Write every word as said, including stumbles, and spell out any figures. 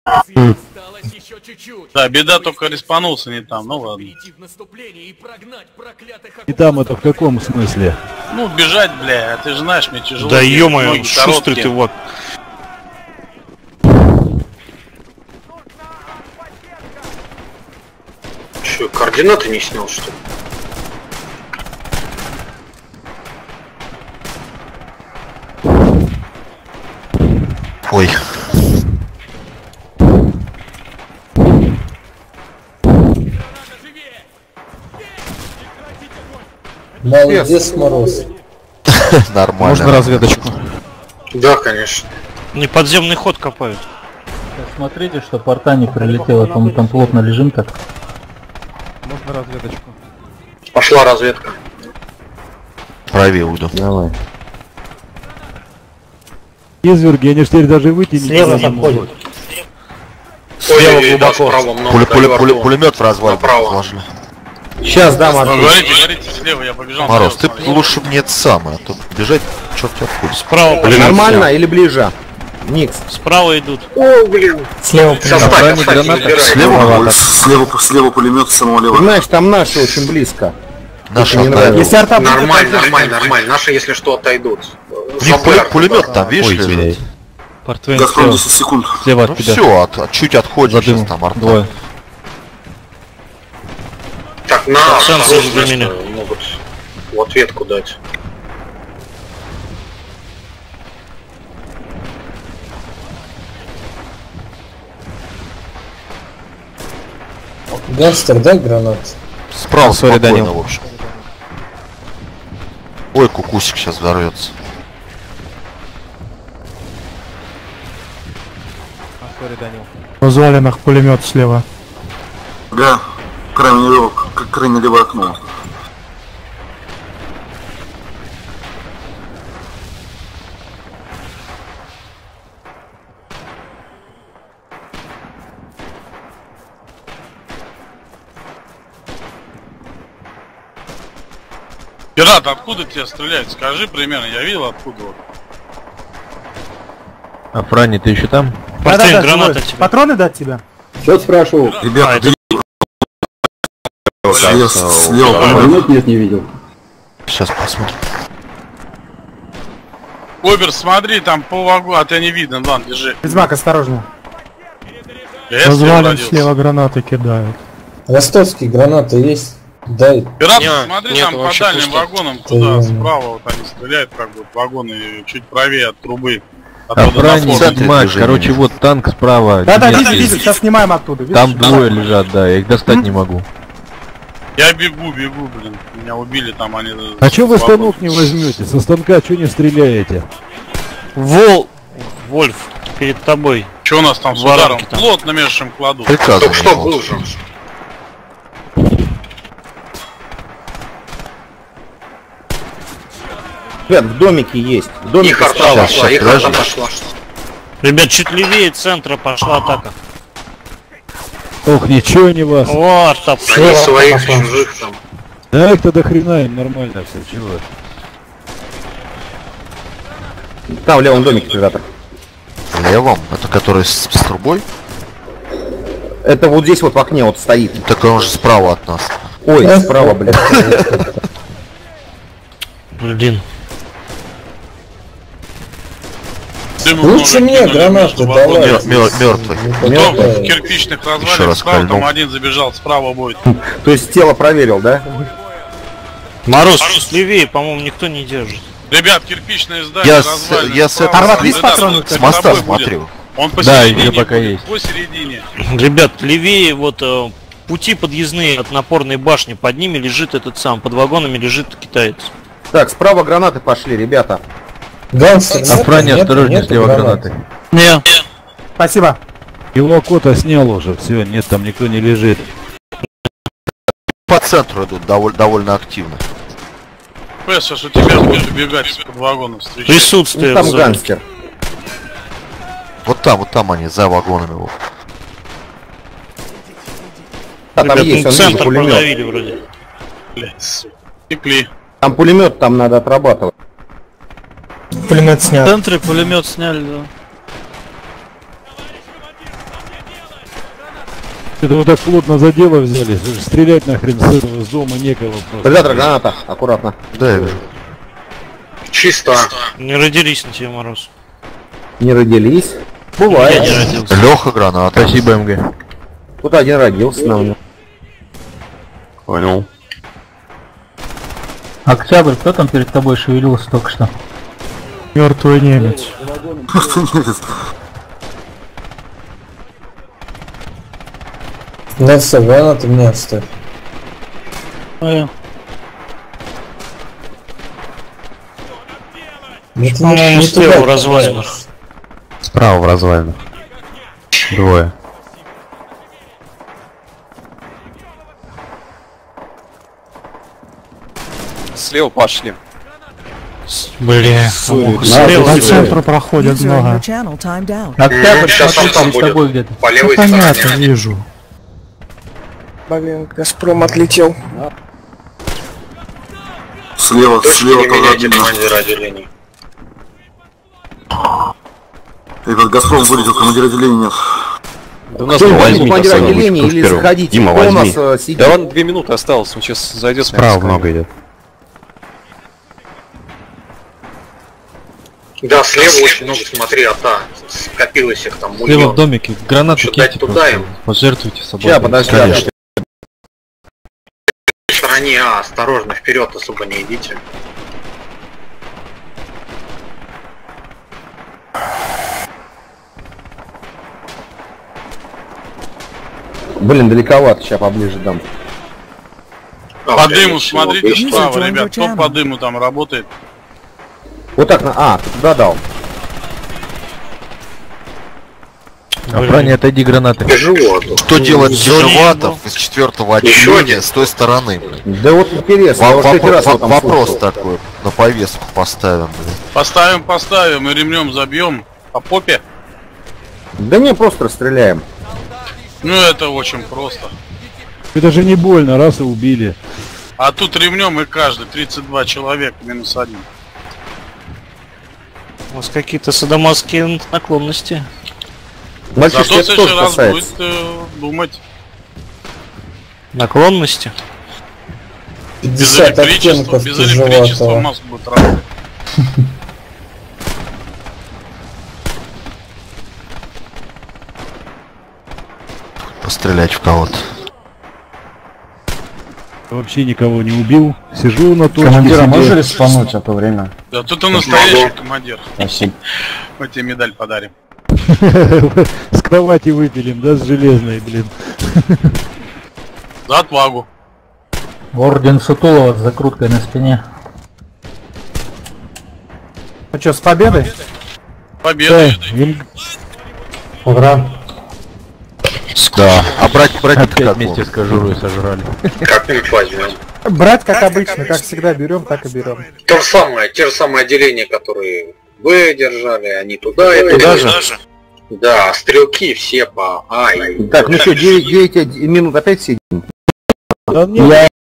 Да, беда, только респанулся не там, ну ладно. И там это в каком смысле? Ну, бежать, бля, ты же знаешь, мне тяжело. Да ё-моё, шустрый ты вот. Че, координаты не снял, что ли? Ой. Молодец, Мороз. Нормально. Можно разведочку? Да, конечно. Не подземный ход копают. Смотрите, что порта не прилетела, а то мы там плотно лежим так. Можно разведочку? Пошла разведка. Правее уйду. Давай. Изверги, они ж теперь даже выйти не Слева не могут. заходит. Слева глубоко. Справа много. Пуле, пуле, пуле, пулемет в развал положили. Сейчас дам Ну, ответ. говорите, говорите, слева, я побежал. Мороз, ты слева, смотри. лучше мне это самое, а то бежать черт тебя вкус. Справа пулемет. Нормально или ближе? Никс. Справа идут. О, блин. Слева Сейчас прямо. оставь, оставь, не убирай. Слева, Слева, слева пулемет, самого левого. Понимаешь, там наши очень близко. наши не отдают. нравится. Если арта будет, Нормально, то- нормально, нормально. Наши, если что, отойдут. У них пуле- пулемет там, видишь, лежит. Портвейн Газпром слева, десять секунд. слева Ну от тебя. все, от, от- чуть отходишь, За дым. сейчас там арта. Двое. Так, на Сенсор осторожно, за меня. что могут в ответку дать. Гангстер, дай гранат. Справа Сори, спокойно, Данил. в общем. Ой, кукусик сейчас взорвется. В развалинах пулемет слева. Да, крайне лево, к- крайне левое окно. Пират, откуда тебя стреляют? Скажи примерно, я видел откуда вот. А Франни, ты еще там? Портвейн, граната тебе. Патроны дать тебе? Что спрашивал? А, Ребята, это- слева, слева пулемет нет, не видел. Сейчас посмотрим. Обер, смотри, там по вагу, а тебя не видно, ладно, держи. Ведьмак, осторожно. Я слева родился. гранаты кидают. Ростовские гранаты есть? Дай. Пират, Не, смотри, нет, там по вообще дальним пусто. вагонам, туда, Ты- справа, вот они стреляют, как бы, вагоны чуть правее от трубы. А Оттуда Франни, на форум. Ведьмак, Ведьмак, короче, вот танк справа. Да-да, Нет, видел, видел, сейчас снимаем оттуда. Видишь? Там двое лежат, да, я их достать не могу. Я бегу, бегу, блин, меня убили там, они... А чё вы свободны. станок не возьмете? Со станка чё не стреляете? Вол... Вольф, перед тобой. Чё у нас там с Воронки ударом? там. Плотно между им кладут. Приказано. Только что вот. был же. Ребят, в домике есть. В домике Их арта справа. пошла, сейчас, их арта подожди. пошла. Ребят, чуть левее центра пошла атака. Ох, ничего не вас. О, арта. Они своих чужих там. Да их-то до хрена им нормально все, чего? Там в левом домике, ребята. В левом, это который с, с трубой? Это вот здесь вот в окне вот стоит. Так он же справа от нас. Ой, справа, блядь. Блин. Дыму Лучше много мне кинули гранаты между вагонами. давай. Мертвый. Потом Да. в кирпичных Еще развалинах раз справа, там кольнул. один забежал, справа будет. То есть тело проверил, да? Мороз, чуть левее, по-моему, никто не держит. Ребят, кирпичное здание, Я с, развалины, я с справа. этого Арват, есть с, патроны? с моста Тобой будет. смотрю. Он Да, посередине еще пока будет, есть. посередине. Ребят, левее вот э, пути подъездные от напорной башни, под ними лежит этот сам, под вагонами лежит китаец. Так, справа гранаты пошли, ребята. Гангстер, А нет, Франни, нет, осторожнее, нет слева гранат. гранаты. Не. Спасибо. Его кота снял уже, все, нет, там никто не лежит. По центру идут довольно, довольно активно. Пэша, что тебя будет убегать из-под вагона встречать. Ну, Присутствие. там в зоне. гангстер. Вот там, вот там они, за вагонами. Вот. А там Ребят, есть, ну, он центр видит пулемет. продавили вроде. Блядь, сука. Текли. Там пулемет, там надо отрабатывать. Пулемет В снят. центре пулемет сняли, да. Это вот так плотно за дело взяли. Стрелять нахрен с этого, с дома некого просто. Ребята, граната, аккуратно. Да, я вижу. Чисто. Не родились на тебе, Мороз. Не родились. Я не Бывает. родился. Леха граната. Спасибо, МГ. Тут один родился на мне. Понял. Октябрь, кто там перед тобой шевелился только что? Мертвый немец. Что нет? Да все, гранату мне оставь. А, Ну, ты По-моему, не слева туда в развалинах. попадаешь. Справа в развалинах. Двое. Слева пошли. Бля, Надо слева. по центру проходят много. Октябрь, Сейчас он смотри, там перед тобой где-то. По левой стороне. вижу. Блин, Газпром отлетел. Слева, Точки слева не тоже меняйте один. командира отделений. Этот Газпром вылетел, командира отделения нет. Да у нас Кто два возьми возьми, командира пацаны, отделения будь или первым. заходите? Дима, Кто у возьми. нас э, сидит? Да он две минуты осталось, он сейчас зайдет. Справа наверное, много идет. Да, слева очень много, смотри, ата. Скопилось их там Слева в миллион. домике. Гранату Что, дать туда им? Пожертвуйте собой. Сейчас, подожди. Конечно. В стороне А, осторожно, вперед особо не идите. Блин, далековато, сейчас поближе дам. А, По блин, дыму ничего, смотрите видишь, справа, ребят. Кто по дыму там работает? Вот так на... А, ты туда дал. Охране, отойди гранаты. Тяжело тут. Кто делает Зоне дежаватов из четвертого Еще отделения один. с той стороны? блин? Да вот интересно, я Во- вот третий вопро- раз его во- там Вопрос слушал. такой, на повестку поставим. блин. Поставим, поставим и ремнем забьем. По попе? Да не, просто расстреляем. Ну это очень просто. Это же не больно, раз и убили. А тут ремнем и каждый. тридцать два человека минус один. У вас какие-то садомазские наклонности. Мальчишки, Зато в это следующий тоже раз будет касается. э, думать. Наклонности? Без пятьдесят электричества, оттенков без электричества тяжелого. мозг будет работать. Пострелять в кого-то. Вообще никого не убил. Сижу на точке. Командира, себе. можешь респануть, а то время? Да тут он настоящий командир. Спасибо. Мы тебе медаль подарим. С кровати выпилим, да, с железной, блин. За отвагу. Орден Сутулова с закруткой на спине. Ну что, с победой? Победа. Им Ура. Да. А брать, брать опять как вместе он? с кожурой сожрали. Как-нибудь возьмем. Брать как обычно, как всегда берем, так и берем. То же самое, те же самые отделения, которые вы держали, они туда и Туда туда. же? Да, стрелки все по А. и- Так, ну что, девять, девять минут опять сидим? Да нет,